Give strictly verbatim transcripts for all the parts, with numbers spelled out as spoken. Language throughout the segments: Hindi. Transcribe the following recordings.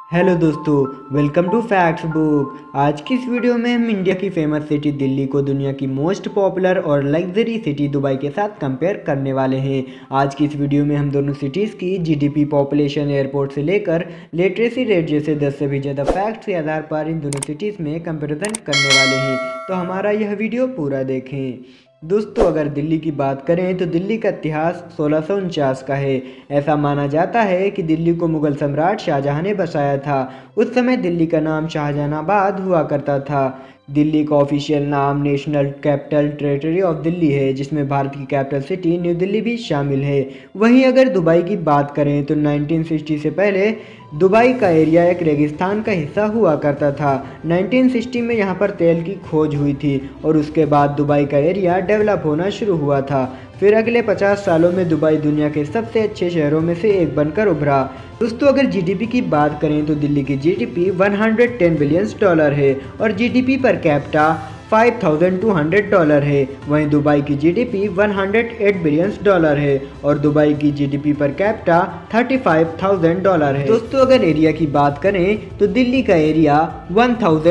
हेलो दोस्तों, वेलकम टू फैक्ट्स बुक। आज की इस वीडियो में हम इंडिया की फेमस सिटी दिल्ली को दुनिया की मोस्ट पॉपुलर और लग्जरी सिटी दुबई के साथ कंपेयर करने वाले हैं। आज की इस वीडियो में हम दोनों सिटीज़ की जीडीपी, पॉपुलेशन, एयरपोर्ट से लेकर लिटरेसी रेट जैसे दस से भी ज़्यादा फैक्ट्स के आधार पर इन दोनों सिटीज़ में कंपेरिजन करने वाले हैं, तो हमारा यह वीडियो पूरा देखें। दोस्तों, अगर दिल्ली की बात करें तो दिल्ली का इतिहास सोलह सौ उनचास का है। ऐसा माना जाता है कि दिल्ली को मुगल सम्राट शाहजहां ने बसाया था। उस समय दिल्ली का नाम शाहजहानाबाद हुआ करता था। दिल्ली का ऑफिशियल नाम National Capital Territory of Delhi है, जिसमें भारत की कैपिटल सिटी न्यू दिल्ली भी शामिल है। वहीं अगर दुबई की बात करें तो नाइनटीन सिक्सटी से पहले दुबई का एरिया एक रेगिस्तान का हिस्सा हुआ करता था। नाइनटीन सिक्सटी में यहाँ पर तेल की खोज हुई थी और उसके बाद दुबई का एरिया डेवलप होना शुरू हुआ था। फिर अगले पचास सालों में दुबई दुनिया के सबसे अच्छे शहरों में से एक बनकर उभरा। दोस्तों, अगर जीडीपी की बात करें तो दिल्ली की जीडीपी एक सौ दस बिलियन डॉलर है और जीडीपी पर कैपिटा पाँच हज़ार दो सौ डॉलर है। वहीं दुबई की जीडीपी एक सौ आठ बिलियन डॉलर है और दुबई की जीडीपी पर कैपिटा पैंतीस हज़ार डॉलर है। दोस्तों, अगर एरिया की बात करें तो दिल्ली का एरिया चौदह सौ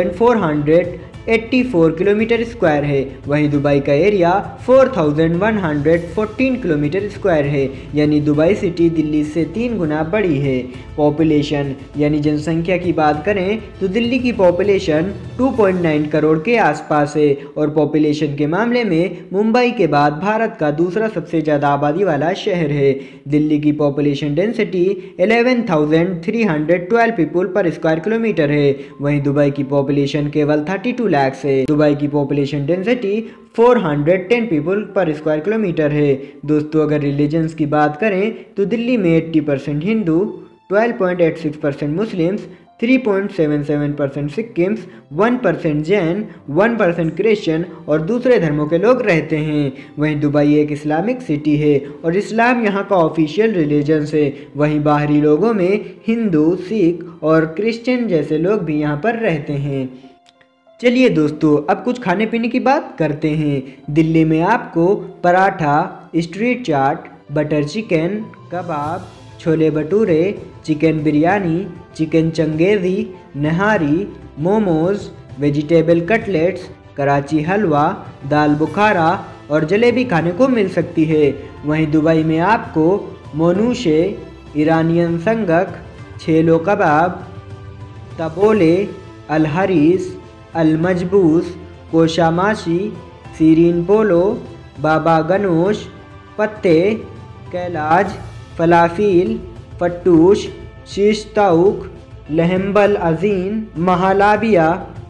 चौरासी किलोमीटर स्क्वायर है। वहीं दुबई का एरिया चार हज़ार एक सौ चौदह किलोमीटर स्क्वायर है, यानी दुबई सिटी दिल्ली से तीन गुना बड़ी है। पॉपुलेशन यानी जनसंख्या की बात करें तो दिल्ली की पॉपुलेशन दो पॉइंट नौ करोड़ के आसपास है और पॉपुलेशन के मामले में मुंबई के बाद भारत का दूसरा सबसे ज़्यादा आबादी वाला शहर है। दिल्ली की पॉपुलेशन डेंसिटी ग्यारह हज़ार तीन सौ बारह पीपल पर स्क्वायर किलोमीटर है। वहीं दुबई की पॉपुलेशन केवल बत्तीस लाख से दुबई की पॉपुलेशन डेंसिटी चार सौ दस पीपल पर स्क्वायर किलोमीटर है। दोस्तों, अगर रिलीजन्स की बात करें तो दिल्ली में अस्सी परसेंट हिंदू, बारह पॉइंट आठ छह परसेंट मुस्लिम्स, तीन पॉइंट सात सात परसेंट सिक्किम्स, एक परसेंट जैन, एक परसेंट क्रिश्चियन और दूसरे धर्मों के लोग रहते हैं। वहीं दुबई एक इस्लामिक सिटी है और इस्लाम यहाँ का ऑफिशियल रिलीजन्स है। वहीं बाहरी लोगों में हिंदू, सिख और क्रिश्चियन जैसे लोग भी यहाँ पर रहते हैं। चलिए दोस्तों, अब कुछ खाने पीने की बात करते हैं। दिल्ली में आपको paratha, street chaat, butter chicken, kebab, chole bhature, chicken biryani, chicken changezi, nihari, momos, vegetable cutlets, Karachi halwa, dal bukhara और जलेबी खाने को मिल सकती है। वहीं दुबई में आपको मोनूशे, ईरानियन संगक, छेलो कबाब, तबोले, अलहरीस, अलमजबूस, कोशामाशी, सीरीन पोलो, बाबा गनोश, पत्ते, कैलाज, फलाफिल, फट्टूश, शीश ताउक, लहम्बल अजीन, महालाबिया,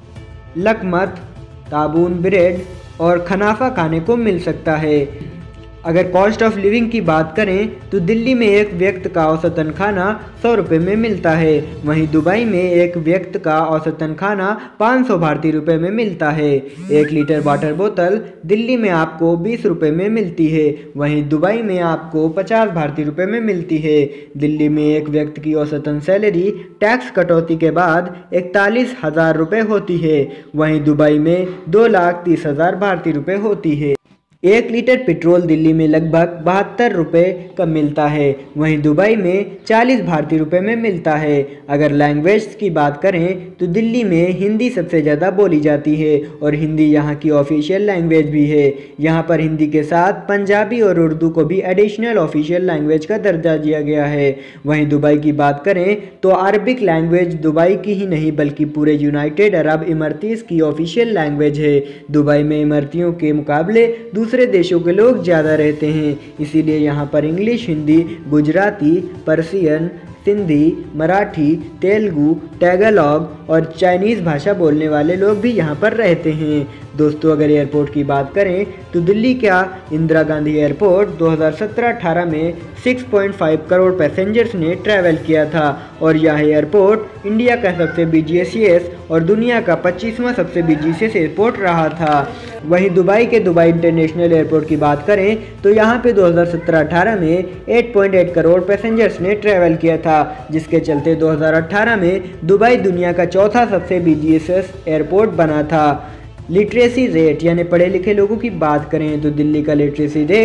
लकमत, ताबून ब्रेड और खनाफा खाने को मिल सकता है। अगर कॉस्ट ऑफ लिविंग की बात करें तो दिल्ली में एक व्यक्ति का औसतन खाना सौ रुपये में मिलता है। वहीं दुबई में एक व्यक्ति का औसतन खाना पाँच सौ भारतीय रुपये में मिलता है। एक लीटर वाटर बोतल दिल्ली में आपको बीस रुपये में मिलती है, वहीं दुबई में आपको पचास भारतीय रुपये में मिलती है। दिल्ली में एक व्यक्ति की औसतन सैलरी टैक्स कटौती के बाद इकतालीस हज़ार रुपये होती है। वहीं दुबई में दो लाख तीस हज़ार भारतीय रुपये होती है। एक लीटर पेट्रोल दिल्ली में लगभग बहत्तर रुपये का मिलता है, वहीं दुबई में चालीस भारतीय रुपये में मिलता है। अगर लैंग्वेज की बात करें तो दिल्ली में हिंदी सबसे ज़्यादा बोली जाती है और हिंदी यहाँ की ऑफिशियल लैंग्वेज भी है। यहाँ पर हिंदी के साथ पंजाबी और उर्दू को भी एडिशनल ऑफिशियल लैंग्वेज का दर्जा दिया गया है। वहीं दुबई की बात करें तो अरबिक लैंग्वेज दुबई की ही नहीं बल्कि पूरे यूनाइटेड अरब इमरातीज़ की ऑफिशियल लैंग्वेज है। दुबई में इमरातियों के मुकाबले दूसरे देशों के लोग ज़्यादा रहते हैं, इसीलिए यहाँ पर English, Hindi, Gujarati, Persian, Sindhi, Marathi, Telugu, Tagalog और चाइनीज़ भाषा बोलने वाले लोग भी यहाँ पर रहते हैं। दोस्तों, अगर एयरपोर्ट की बात करें तो दिल्ली का इंदिरा गांधी एयरपोर्ट दो हज़ार सत्रह अठारह में छह पॉइंट पाँच करोड़ पैसेंजर्स ने ट्रैवल किया था और यह एयरपोर्ट इंडिया का सबसे बिजिएस्ट और दुनिया का पच्चीसवां सबसे बिजिएस्ट एयरपोर्ट रहा था। वहीं दुबई के दुबई इंटरनेशनल एयरपोर्ट की बात करें तो यहाँ पे दो हज़ार सत्रह अठारह में आठ पॉइंट आठ करोड़ पैसेंजर्स ने ट्रैवल किया था, जिसके चलते दो हज़ार अठारह में दुबई दुनिया का चौथा सबसे बिजिएस्ट एयरपोर्ट बना था। लिटरेसी रेट यानी पढ़े लिखे लोगों की बात करें तो दिल्ली का लिटरेसी रेट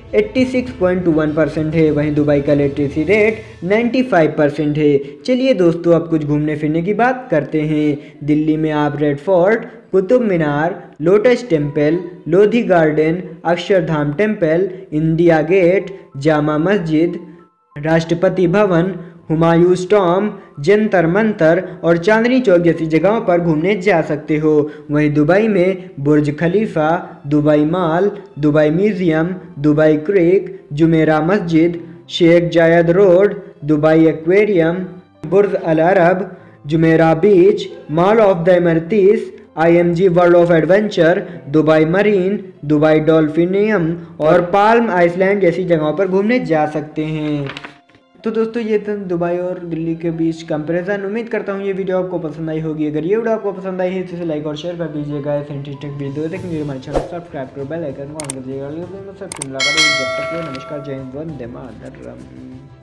छियासी पॉइंट दो एक परसेंट है। वहीं दुबई का लिटरेसी रेट पचानवे परसेंट है। चलिए दोस्तों अब कुछ घूमने फिरने की बात करते हैं। दिल्ली में आप Red Fort, Qutub Minar, Lotus Temple, Lodhi Garden, Akshardham Temple, India Gate, Jama Masjid, Rashtrapati भवन, हुमायूं टॉम, जंतर मंतर और चांदनी चौक जैसी जगहों पर घूमने जा सकते हो। वहीं दुबई में Burj Khalifa, Dubai Mall, Dubai Museum, Dubai Creek, Jumeirah Masjid, Sheikh Zayed Road, Dubai Aquarium, Burj Al Arab, Jumeirah Beach, Mall of the Emirates, I M G World of Adventure, Dubai Marina, Dubai Dolphinarium और पाल्म आइसलैंड जैसी जगहों पर घूमने जा सकते हैं। तो दोस्तों ये था दुबई और दिल्ली के बीच कंपैरिजन। उम्मीद करता हूँ ये वीडियो आपको पसंद आई होगी। अगर ये वीडियो आपको पसंद आई है तो इसे लाइक और शेयर कर दीजिएगा। ऐसे इंटरेस्टिंग वीडियो देखने के लिए हमारे चैनल सब्सक्राइब करो, बेल आइकन को ऑन कर दीजिएगा। जब तक नमस्कार, जय हिंद, वंदे मातरम।